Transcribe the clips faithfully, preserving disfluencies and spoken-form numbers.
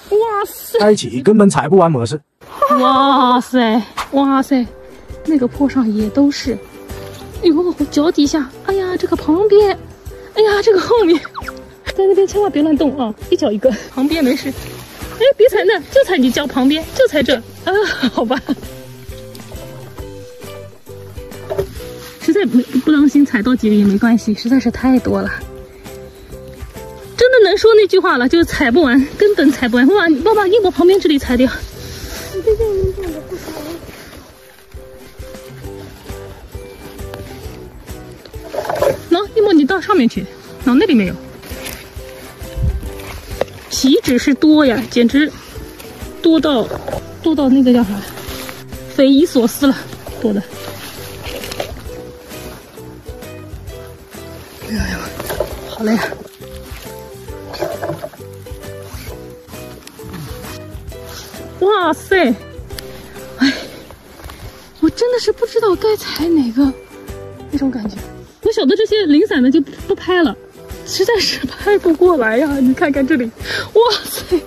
哇塞！ 开启根本踩不完模式。 哇塞，哇塞，那个坡上也都是。哎呦，脚底下，哎呀，这个旁边，哎呀，这个后面，在那边千万别乱动啊，一脚一个，旁边没事。哎，别踩那，就踩你脚旁边，就踩这。啊，好吧。实在没不当心踩到几个也没关系，实在是太多了。真的能说那句话了，就是踩不完，根本踩不完。哇，你爸爸硬往旁边这里踩掉。 你这边能长得不高。 喏，一摸你到上面去，喏，那里没有。岂止是多呀，简直多到多到那个叫啥，匪夷所思了，多的。哎呀，好累啊！哇塞，哎，我真的是不知道该踩哪个，那种感觉。我晓得这些零散的就不拍了，实在是拍不过来呀！你看看这里，哇塞！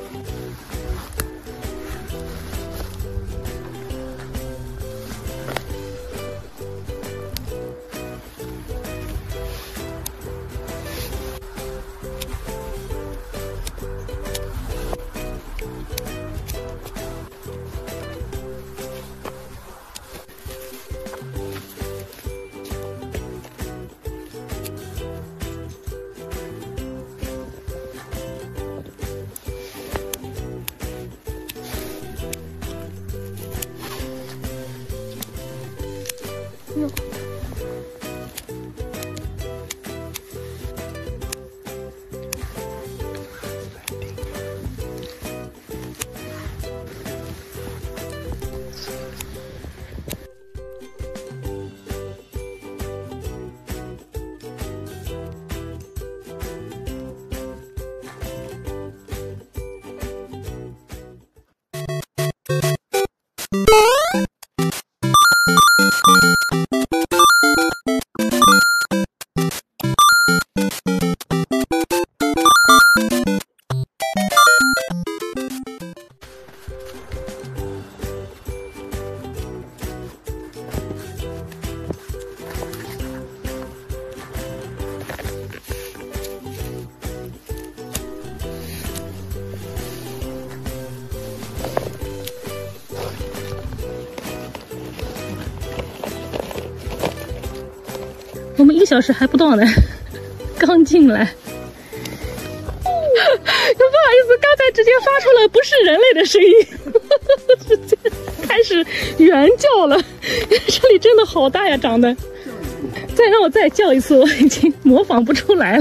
我们一个小时还不到呢，刚进来。不好意思，刚才直接发出了不是人类的声音，直接开始猿叫了。这里真的好大呀，长得。再让我再叫一次，我已经模仿不出来了。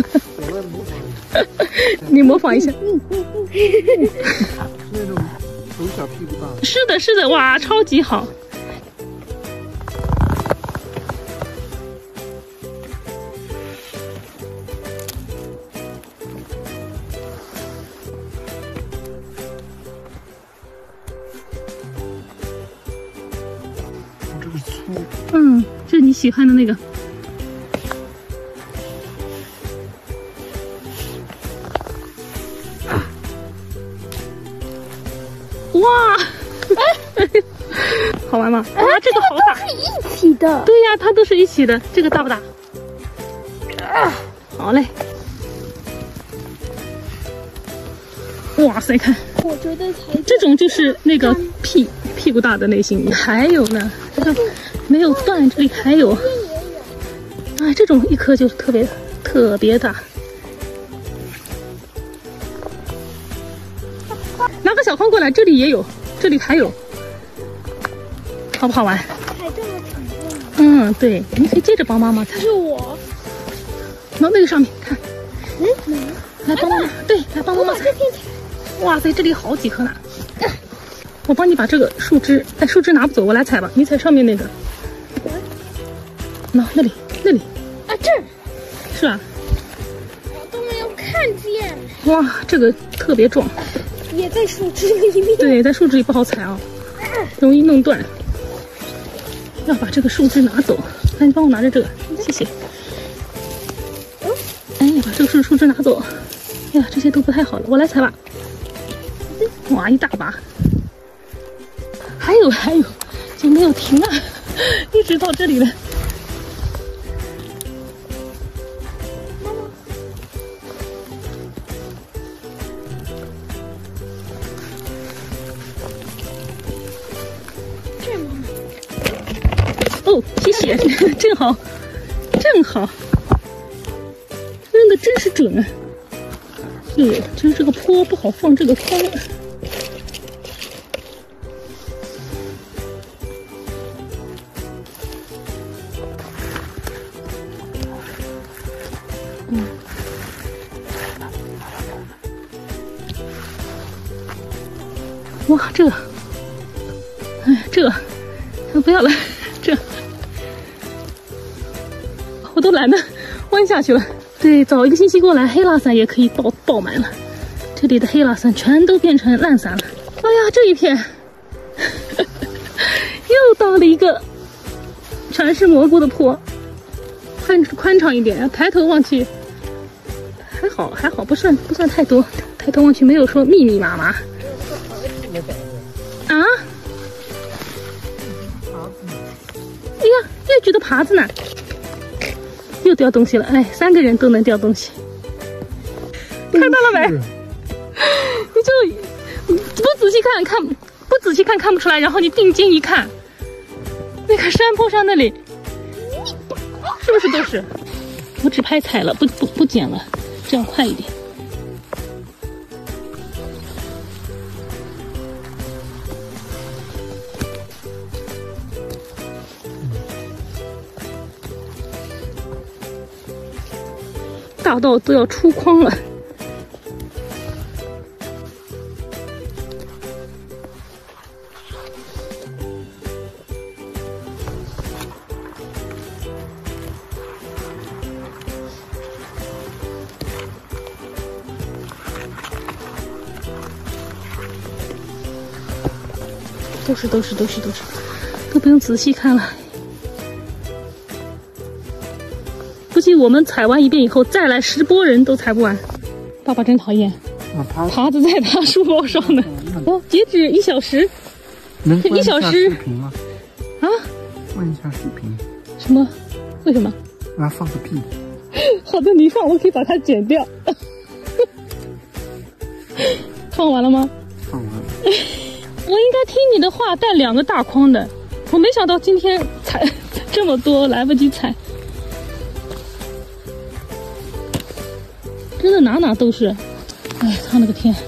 你模仿一下。 那种手小屁股大。 是的，是的，哇，超级好。 这个粗。 嗯，这是你喜欢的那个。哇，好玩吗？啊，这个好大， 是一起的。 对呀，它都是一起的。这个大不大？啊，好嘞。哇塞，看， 我觉得才这种就是那个屁屁股大的类型。还有呢，这个没有断，这里还有。啊，这种一颗就是特别特别大。拿个小筐过来，这里也有，这里还有，好不好玩？ 踩这么沉重。 嗯，对，你可以接着帮妈妈踩。 是我。 往那个上面看， 嗯，没。 来帮妈妈，对，来帮妈妈踩。哇塞，这里好几颗呢。我帮你把这个树枝，哎，树枝拿不走，我来踩吧。你踩上面那个。那那里，那里。 啊，这儿。 是吧？ 我都没有看见。 哇，这个特别壮。 也在树枝里面。 对，在树枝里不好踩啊，容易弄断。要把这个树枝拿走。那你帮我拿着这个，谢谢。哎，把这个树树枝拿走。哎呀，这些都不太好了，我来踩吧。 哇，一大把。还有还有，就没有停啊，一直到这里了。哦，谢谢，正好，正好，扔的真是准啊！哎呦，就是这个坡不好放这个筐。嗯，哇，这，哎，这，不要了，这。我都懒得弯下去了。对，早一个星期过来，黑蜡伞也可以爆爆满了。这里的黑蜡伞全都变成烂伞了。哎呀，这一片又到了一个全是蘑菇的坡，宽宽敞一点，抬头望去还好还好，不算不算太多。抬头望去没有说密密麻麻。啊？哎呀，越橘的耙子呢？又掉东西了，哎，三个人都能掉东西，看到了没？你就不仔细看看，不仔细看看不出来，然后你定睛一看，那个山坡上那里，是不是都是？我只拍踩了，不不不捡了，这样快一点。大到都要出筐了。都是都是都是都是，都不用仔细看了。估计我们采完一遍以后，再来十波人都采不完。爸爸真讨厌，耙子在他书包上呢。哦，截止一小时， 能一小时视频吗？ 啊？ 问一下视频。 什么？为什么？ 让他放个屁。 好的，你放，我可以把它剪掉。放完了吗？ 放完了。 我应该听你的话，带两个大筐的。我没想到今天采这么多，来不及采。真的哪哪都是，哎，他那个天！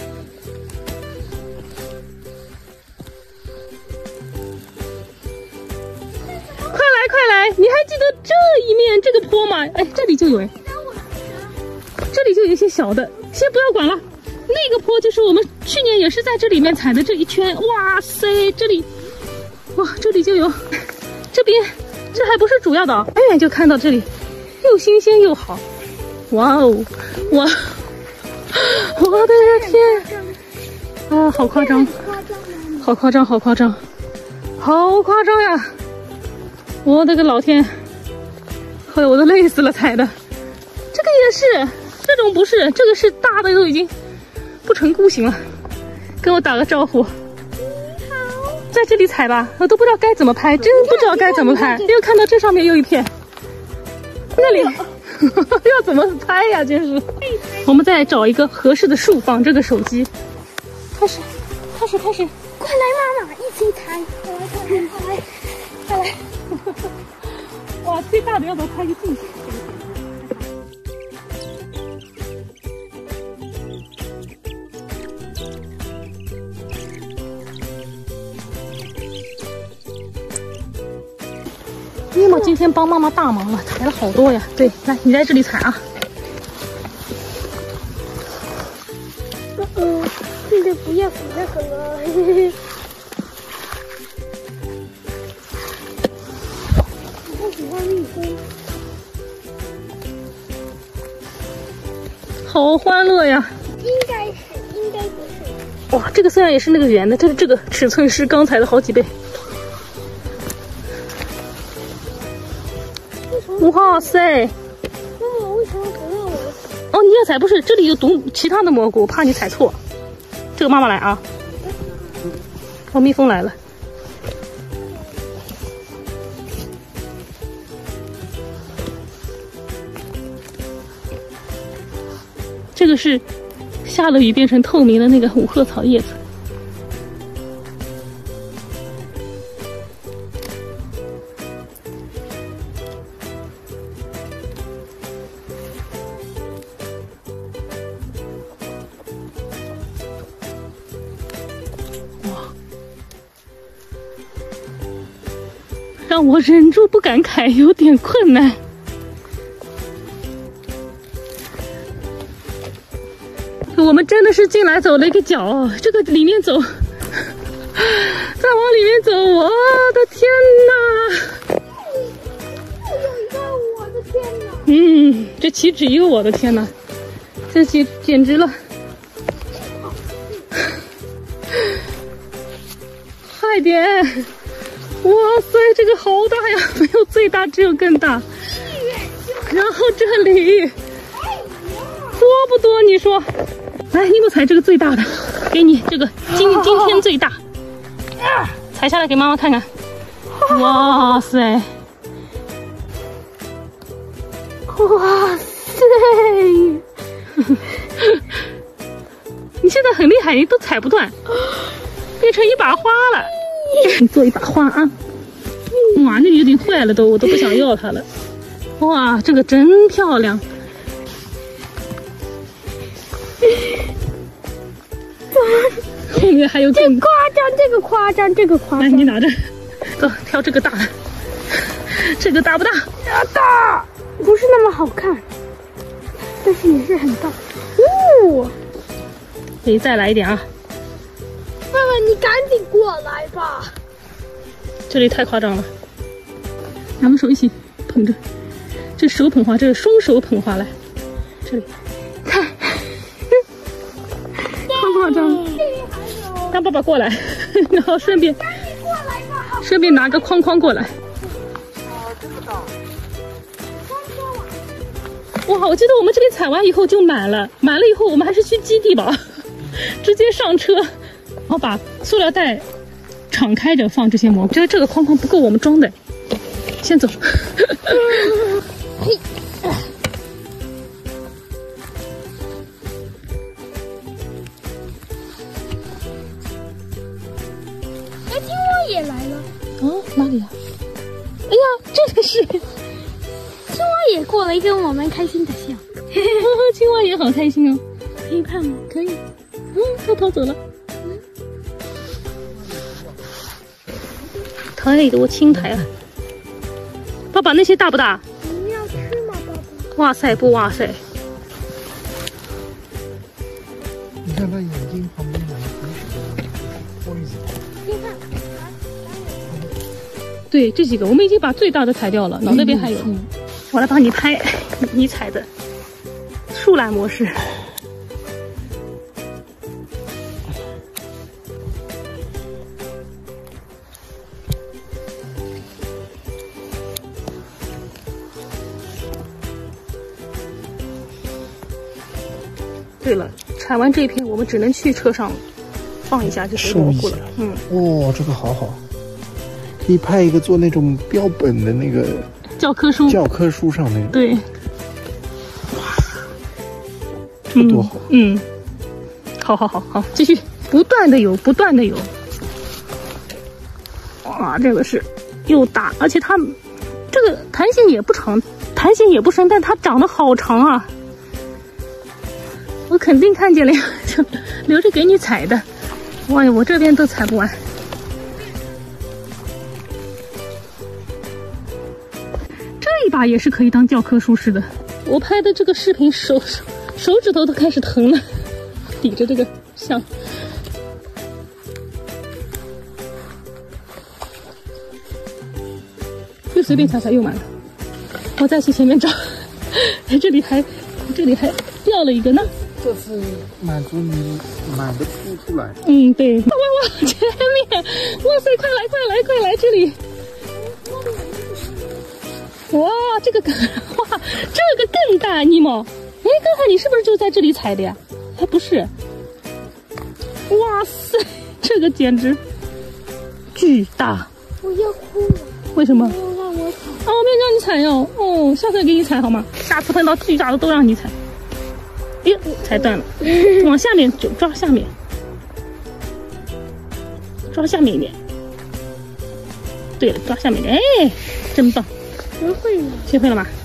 快来快来！你还记得这一面这个坡吗？哎，这里就有哎，这里就有一些小的，先不要管了。那个坡就是我们去年也是在这里面采的这一圈，哇塞，这里，哇，这里就有，这边这还不是主要的，远远就看到这里，又新鲜又好。哇哦，哇！我的天！啊，好夸张，好夸张，好夸张，好夸张呀！我的个老天！哎，我都累死了采的。这个也是，这种不是，这个是大的都已经不成固形了。跟我打个招呼。你好。在这里采吧，我都不知道该怎么拍，真不知道该怎么拍。又看到这上面又一片，那里。要怎么拍呀？真是！我们再找一个合适的树绑这个手机。开始，开始，开始！ 快来，妈妈，一起采！快来，快来，快来，快来！ 哇，最大的要不要拍个镜头？尼莫今天帮妈妈大忙了，采了好多呀。对，来，你在这里采啊。 嗯，现在不要洗那个了。嘿嘿。我好喜欢蜜蜂。 好欢乐呀！ 应该是，应该不是。 哇，这个虽然也是那个圆的，但是这个尺寸是刚才的好几倍。哇塞！ 妈妈为什么不让我？ 哦，你要采不是？这里有毒其他的蘑菇，怕你采错。 这个妈妈来啊！哦，蜜蜂来了。这个是下了雨变成透明的那个五鹤草叶子。让我忍住不感慨，有点困难。我们真的是进来走了一个角，这个里面走，再往里面走，我的天哪！ 有一个我的天哪！ 嗯，这岂止一个我的天哪，这简简直了！快点！哇塞，这个好大呀，没有最大，只有更大。然后这里多不多？你说？来，尼莫采这个最大的，给你这个今今天最大，采下来给妈妈看看。哇塞！哇塞！你现在很厉害，你都采不断，变成一把花了。你做一把花啊！哇，那个有点坏了都，我都不想要它了。哇，这个真漂亮！后面还有更夸张，这个夸张，这个夸张。 来，你拿着，走，挑这个大的。这个大不大？ 大，不是那么好看，但是也是很大。哦， 可以再来一点啊！ 爸爸，你赶紧过来吧。 这里太夸张了，两个手一起捧着，这手捧花，这是双手捧花来，这里看，好夸张！让爸爸过来，然后顺便顺便拿个框框过来。哇，我记得我们这边采完以后就满了，满了以后我们还是去基地吧，直接上车，然后把塑料袋敞开着放这些蘑菇。觉得这个框框不够我们装的，先走。嘿， 哎，青蛙也来了。 哦，哪里啊？哎呀，这个是青蛙也过来跟我们开心的笑。 青蛙也好开心哦。 可以看吗？ 可以。嗯，它逃走了。太多青苔了。爸爸，那些大不大？ 你要吃吗，爸爸？ 哇塞，不哇塞！ 你看它眼睛旁边有一个位置。 你看， 对，这几个我们已经把最大的采掉了，那边还有。我来帮你拍你采的树懒模式。对了，采完这片我们只能去车上放一下就是蘑菇了。嗯， 哦，这个好好，可以拍一个做那种标本的那个教科书， 教科书上那个。 对， 这个多好。 嗯，嗯好好好好，继续，不断的有，不断的有。哇，这个是又大，而且它这个弹性也不长，弹性也不深，但它长得好长啊。我肯定看见了呀，就留着给你采的。哇，我这边都采不完。这一把也是可以当教科书似的。我拍的这个视频手手手指头都开始疼了，抵着这个像。又随便采采又满了。我再去前面找，这里还这里还掉了一个呢。 这是满足你满的凸出来。 嗯，对。哇哇，前面，哇塞，快来快来快来这里！哇，这个更哇，这个更大，尼莫。哎，刚才你是不是就在这里采的呀？还不是。 哇塞，这个简直巨大！ 我要哭了。 为什么？ 没有让我踩。 哦，没有让你踩哟。哦，下次给你踩好吗？下次碰到巨大的都让你踩。哎呦，踩断了，往下面就抓下面，抓下面一点。对了，抓下面一点。哎，真棒！ 学会了。 学会了吗？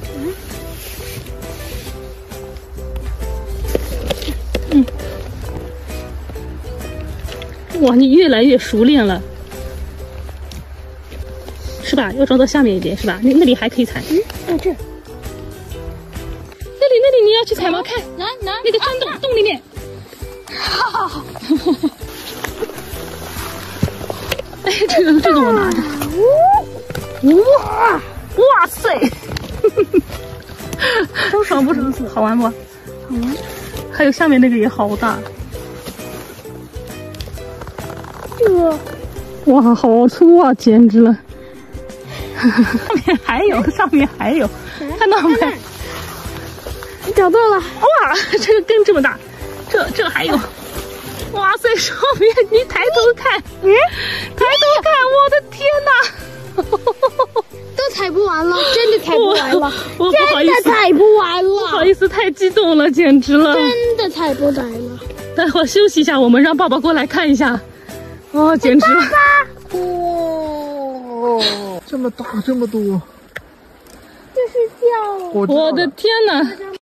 嗯。哇，你越来越熟练了，是吧？要装到下面一点，是吧？那那里还可以踩。 嗯，在这。 那里那里你要去踩吗？看， 来来， 那个山洞洞里面。 哈哈。 哎，这个这个我拿着。哇哇塞！爽不爽？好玩不？好玩。还有下面那个也好大。 这个。 哇，好粗啊，简直了！上面还有，上面还有，看到没？ 找到了！ 哇，这个根这么大，这这还有，哇塞，上面你抬头看，嗯，抬头看，我的天哪！ 都踩不完了，真的踩不完了， 我我不好意思， 真的踩不完了， 不好意思，太激动了，简直了， 真的踩不完了。 待会儿休息一下，我们让爸爸过来看一下。哦，简直了！ 哇，这么大，这么多， 这是叫…… 我的天哪！